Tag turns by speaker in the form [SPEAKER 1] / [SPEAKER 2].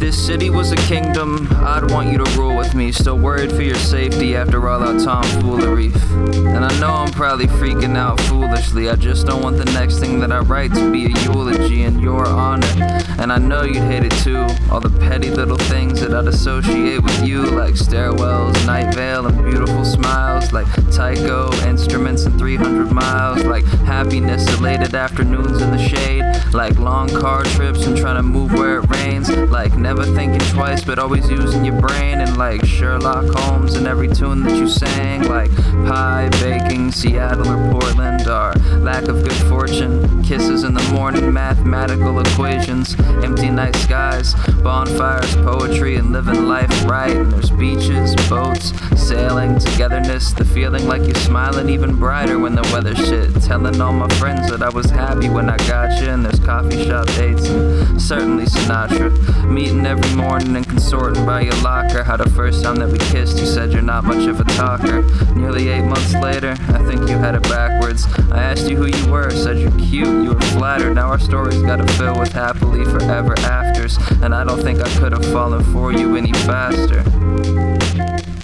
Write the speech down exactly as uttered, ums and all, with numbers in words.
[SPEAKER 1] this city was a kingdom, I'd want you to rule with me. Still worried for your safety after all that tomfoolery. And I know I'm probably freaking out foolishly. I just don't want the next thing that I write to be a eulogy in your honor. And I know you'd hate it too, all the petty little things that I'd associate with you, like stairwells, Night Vale, and beautiful smiles, like Tycho, instruments and three hundred miles, like happiness, elated afternoons in the shade, like long car trips and trying to move where it rains, like never thinking twice but always using your brain, and like Sherlock Holmes in every tune that you sang, like pie baking, Seattle or Portland, our lack of good fortune, kisses in the morning, mathematical equations, empty night skies, bonfires, poetry, and living life right. And there's beaches, boats, sailing, togetherness, the feeling like you're smiling even brighter when the weather's shit, telling all my friends that I was happy when I got you, and there's coffee shop dates and certainly Sinatra, meeting every morning and consorting by your locker. How the first time that we kissed you said you're not much of a talker. Nearly eight months later, I think you had it backwards. I asked you who you were, said you're cute, you were flattered. Now our story's gotta fill with happily forever afters, and I don't think I could have fallen for you any faster.